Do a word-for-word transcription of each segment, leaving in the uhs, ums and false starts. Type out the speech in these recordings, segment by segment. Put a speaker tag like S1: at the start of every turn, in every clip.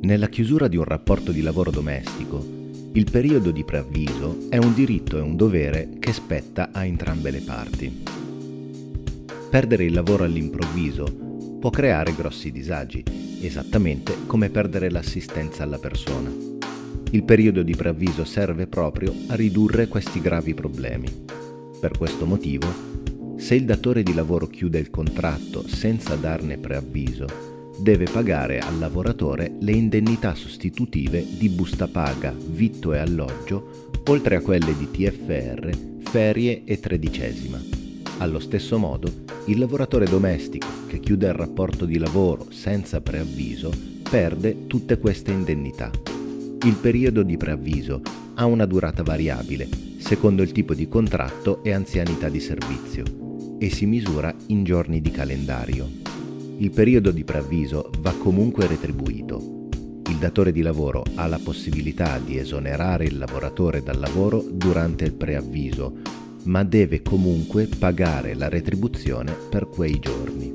S1: Nella chiusura di un rapporto di lavoro domestico, il periodo di preavviso è un diritto e un dovere che spetta a entrambe le parti. Perdere il lavoro all'improvviso può creare grossi disagi, esattamente come perdere l'assistenza alla persona. Il periodo di preavviso serve proprio a ridurre questi gravi problemi. Per questo motivo, se il datore di lavoro chiude il contratto senza darne preavviso, deve pagare al lavoratore le indennità sostitutive di busta paga, vitto e alloggio, oltre a quelle di T F R, ferie e tredicesima. Allo stesso modo, il lavoratore domestico che chiude il rapporto di lavoro senza preavviso perde tutte queste indennità. Il periodo di preavviso ha una durata variabile, secondo il tipo di contratto e anzianità di servizio, e si misura in giorni di calendario. Il periodo di preavviso va comunque retribuito. Il datore di lavoro ha la possibilità di esonerare il lavoratore dal lavoro durante il preavviso, ma deve comunque pagare la retribuzione per quei giorni.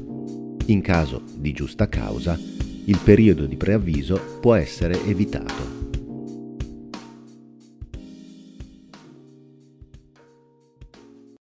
S1: In caso di giusta causa, il periodo di preavviso può essere evitato.